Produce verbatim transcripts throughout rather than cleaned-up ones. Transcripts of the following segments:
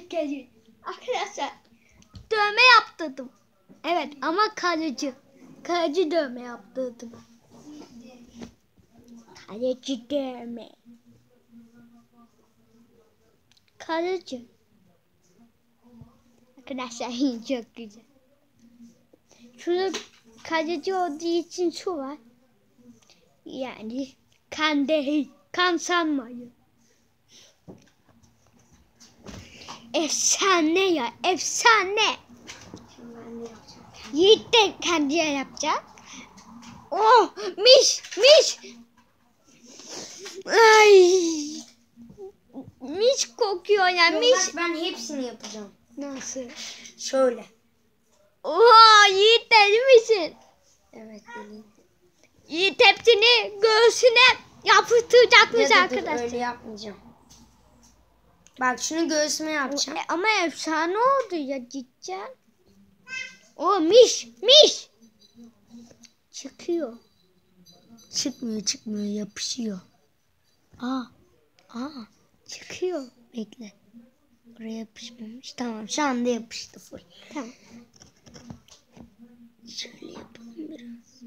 ilk kez. Arkadaşlar dövme yaptırdım. Evet ama kalıcı. Kalıcı dövme yaptırdım. Kalıcı dövme. Kalıcı. Arkadaşlar çok güzel. Şurada kalıcı olduğu için şu var. Yani kan değil, kan sanmayın. Efsane ya, efsane. Yiğit de kendiye yapacak. Oh, mis, mis. Ay. Mis kokuyor ya, Yok, mis. ben hepsini yapacağım. Nasıl? Şöyle. Oha, Yiğit deli misin? Evet deliyim. Yiğit hepsini göğsüne yapıştıracakmış Ya da dur, arkadaşlar. öyle yapmayacağım. Bak şunu göğsüme yapacağım. E, ama efsane oldu ya cidden. O mis, mis. Çıkıyor. Çıkmıyor çıkmıyor yapışıyor. Aa, Aa çıkıyor. bekle. Oraya yapışmamış. Tamam şu anda yapıştı full. Tamam. Şöyle yapalım biraz.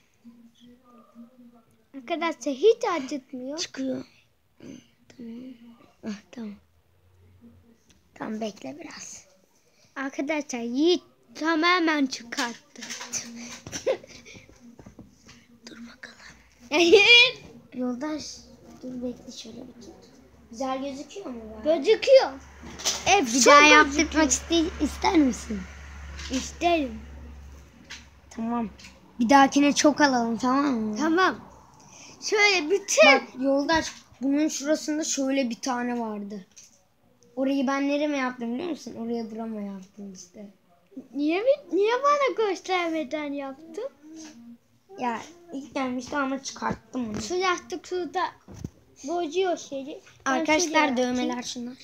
Arkadaşlar hiç acıtmıyor. Çıkıyor. Tamam. Ah, tamam. Tamam bekle biraz. Arkadaşlar Yiğit tamamen çıkarttı. Dur bakalım. Hayır. Yoldaş dur bekle şöyle bir tut. Güzel gözüküyor mu? Gözüküyor. Ev Bir çok daha gözüküyor. yaptırmak iste ister misin? İsterim. Tamam. Bir dahakine çok alalım tamam mı? Tamam. Şöyle bütün. Bak yoldaş bunun şurasında şöyle bir tane vardı. Orayı ben nereye yaptım biliyor musun? Oraya burama yaptım işte. Niye niye bana göstermeden yaptın? Ya ilk gelmişti ama çıkarttım onu. Şu yastık şurada bozuyor şeyi. Ben Arkadaşlar şuraya dövmeler atayım. şunlar.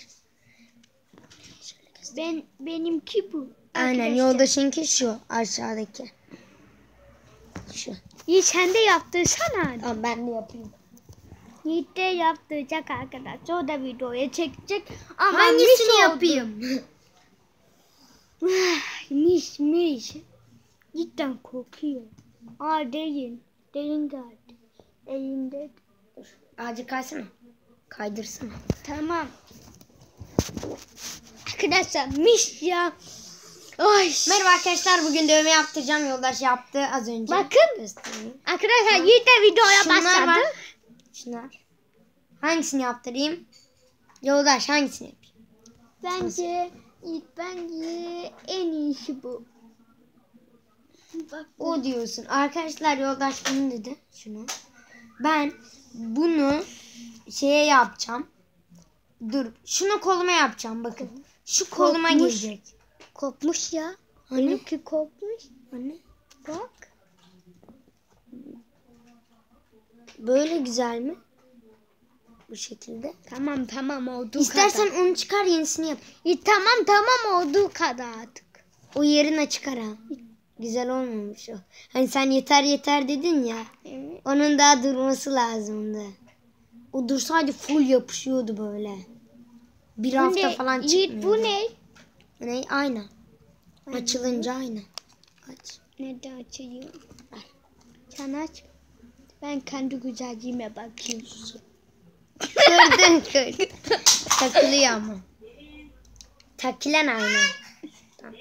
Ben benimki bu. Aynen Arkadaşlar. yoldaşınki şu aşağıdaki. Şu. Yiğit sen de yaptırsana. Tamam ben de yapayım. Yiğit de yaptıracak arkadaşlar. O da videoya çekecek. Ama Hangisini mis oldu. yapayım? Mis mis. Cidden kokuyor. Aa derin. Derin geldi. Elinde. Ağacı kaysana. Kaydırsana. Tamam. Arkadaşlar mis ya. Ay. Merhaba arkadaşlar bugün dövme yaptıracağım. Yoldaş yaptı az önce. Bakın. Göstereyim. Arkadaşlar Yiğit de videoya Şunlar başladı. var. Şunlar. Hangisini yaptırayım? Yoldaş hangisini yapayım? Bence Yiğit bence en iyisi bu. Bak. O diyorsun. Arkadaşlar yoldaş bunu dedi. Şunu. Ben bunu şeye yapacağım. Dur. Şunu koluma yapacağım bakın. Şu koluma Kopmuş. gelecek. Kopmuş ya. Hani? Benimki kopmuş. Hani? Bak. Böyle güzel mi? Bu şekilde. Tamam tamam olduğu İstersen kadar. onu çıkar yenisini yap. İyi, tamam tamam olduğu kadar artık. O yerine çıkar ha. Güzel olmamış o. Hani sen yeter yeter dedin ya. Evet. Onun daha durması lazımdı. O dursaydı full yapışıyordu böyle. Bir Bu hafta ne? falan Yiğit çıkmıyordu. bu ne? Ne? Ayna. Açılınca ayna. Aç. Nerede açayım? Sen aç. Ben kendi güzelliğime bakayım. Kırdın kır. Takılıyor ama. Takılan ayna. Tamam.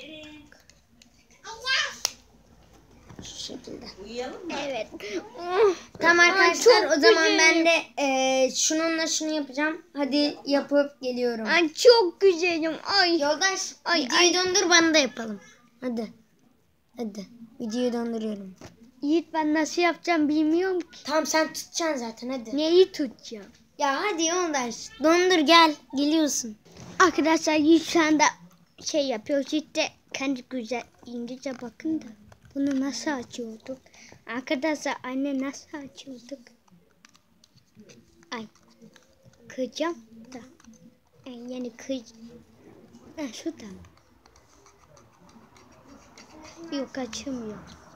Şu şekilde. Evet. Tamam Ay, arkadaşlar çok o zaman güzel. ben de eee, şununla şunu yapacağım. Hadi yapıp geliyorum. Ay çok güzelim. Ay. Yoldaş Ay, videoyu ay. dondur bana da yapalım. Hadi. Hadi. Videoyu donduruyorum. Yiğit ben nasıl yapacağım bilmiyorum ki. Tamam sen tutacaksın zaten hadi. Neyi tutacağım? Ya hadi yoldaş. Dondur gel. Geliyorsun. Arkadaşlar Yiğit şu anda şey yapıyor. Yiğit de kendi güzel İngilizce bakın da. Bunu nasıl açıyorduk? Arkadaşlar anne nasıl açıyorduk? Ay. Kıracağım da. Yani, yani kır. Ha şuradan. Yok açılmıyor.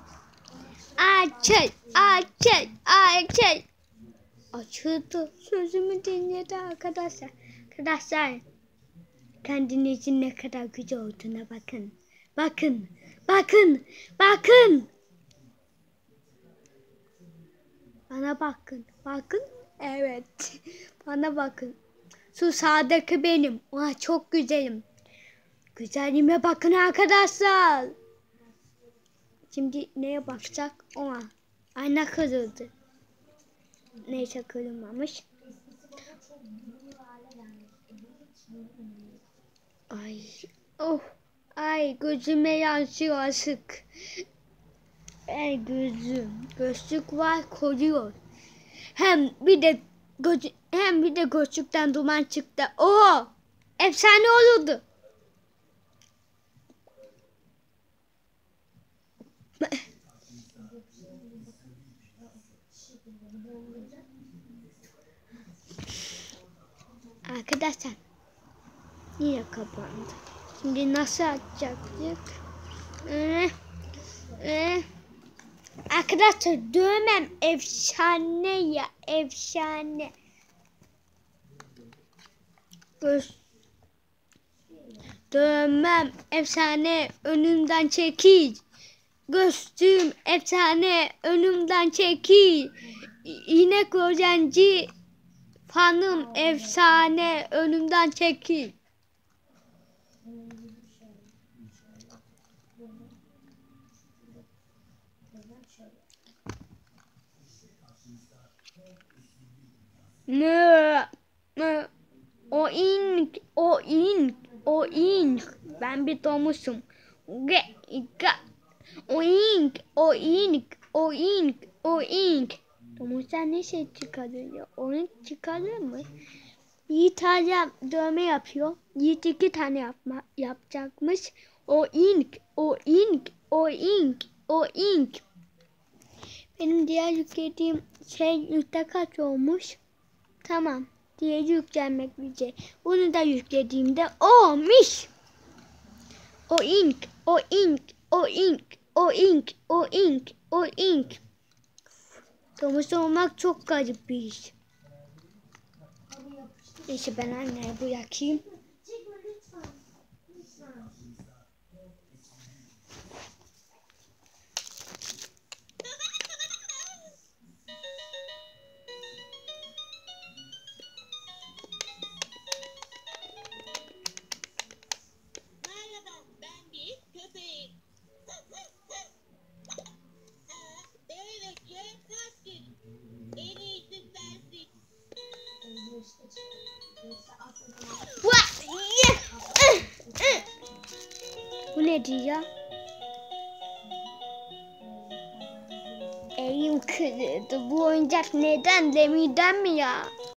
Açıl, açıl, açıl. Açıldı. Sözümü dinledi arkadaşlar. Arkadaşlar. kendinizin ne kadar güzel olduğuna bakın. Bakın, bakın, bakın. Bana bakın, bakın. Evet, bana bakın. Şu sağdaki benim. Aa, çok güzelim. Güzelliğime bakın arkadaşlar. Şimdi neye bakacak? Ona. Ayna kırıldı. Neyse kırılmamış. Ay, oh, ay gözüme yansıyor asık. Ay gözüm, gözlük var koruyor. Hem bir de göz, hem bir de gözlükten duman çıktı. Oo, efsane olurdu. Arkadaşlar yine kapandı. Şimdi nasıl açacaktık? Ee, e, arkadaşlar dövmem efsane ya efsane. Göz, dövmem efsane önümden çekil. Gözlüğüm efsane önümden çekil. İnek öğrenci fanım efsane önümden çekil. Mö, mö. O ink, o ink, o ink. Ben bir domuzum. Ge, ga. O ink, o ink, o ink, o ink. Domuzlar ne şey çıkarıyor? O ink çıkarır mı? Yiğit hala dövme yapıyor. Yiğit iki tane yapma, yapacakmış. O ink, o ink, o ink, o ink. Benim diğer yüklediğim şey yükte kaç olmuş? Tamam. Diğeri yüklenmek üzere. Bunu da yüklediğimde olmuş. O ink, o ink, o ink, o ink, o ink, o ink. Domuz olmak çok garip bir iş. Neyse ben anneye bırakayım. Bu ne diyor? Elim kırıldı. Bu oyuncak neden? Demirden mi ya?